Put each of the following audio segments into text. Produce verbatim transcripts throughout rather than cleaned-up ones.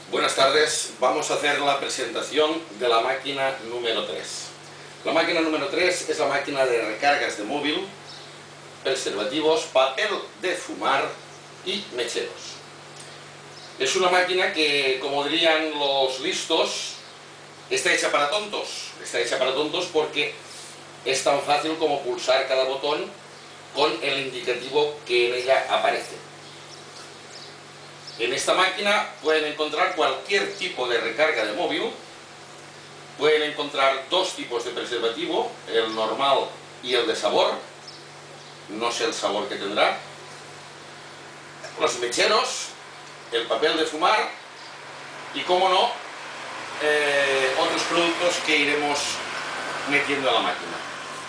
Buenas tardes, vamos a hacer la presentación de la máquina número tres. La máquina número tres es la máquina de recargas de móvil, preservativos, papel de fumar y mecheros. Es una máquina que, como dirían los listos, está hecha para tontos. Está hecha para tontos porque es tan fácil como pulsar cada botón con el indicativo que en ella aparece. En esta máquina pueden encontrar cualquier tipo de recarga de móvil, pueden encontrar dos tipos de preservativo, el normal y el de sabor, no sé el sabor que tendrá, los mecheros, el papel de fumar y, como no, eh, otros productos que iremos metiendo a la máquina.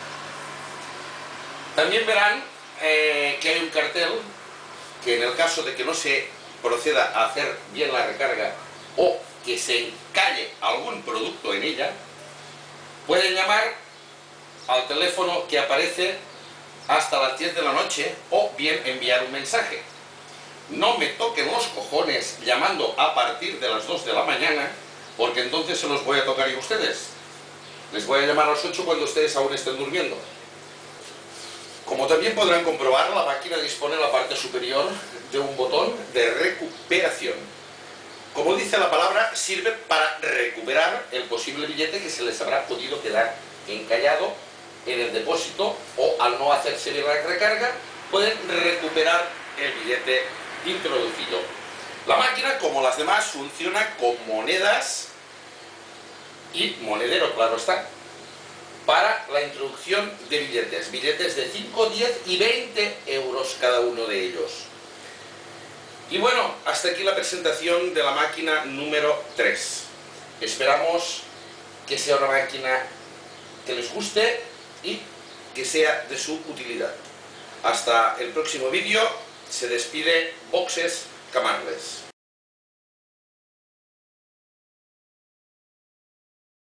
También verán eh, que hay un cartel que, en el caso de que no se proceda a hacer bien la recarga o que se encalle algún producto en ella, pueden llamar al teléfono que aparece hasta las diez de la noche o bien enviar un mensaje. No me toquen los cojones llamando a partir de las dos de la mañana, porque entonces se los voy a tocar yo a ustedes. Les voy a llamar a las ocho cuando ustedes aún estén durmiendo. Como también podrán comprobar, la máquina dispone en la parte superior de un botón de recuperación. Como dice la palabra, sirve para recuperar el posible billete que se les habrá podido quedar encallado en el depósito, o al no hacerse bien la recarga, pueden recuperar el billete introducido. La máquina, como las demás, funciona con monedas y monedero, claro está, para la introducción de billetes, billetes de cinco, diez y veinte euros cada uno de ellos. Y bueno, hasta aquí la presentación de la máquina número tres. Esperamos que sea una máquina que les guste y que sea de su utilidad. Hasta el próximo vídeo, se despide Boxes Camarles.